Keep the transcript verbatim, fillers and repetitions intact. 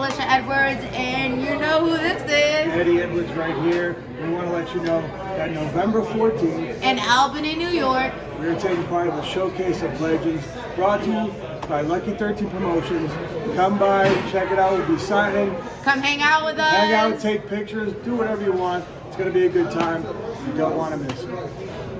Alisha Edwards, and you know who this is. Eddie Edwards right here. We want to let you know that November fourteenth in Albany, New York, we are taking part of the Showcase of Legends, brought to you by Lucky thirteen Promotions. Come by, check it out. We'll be signing. Come hang out with us. Hang out, take pictures, do whatever you want. It's going to be a good time. You don't want to miss it.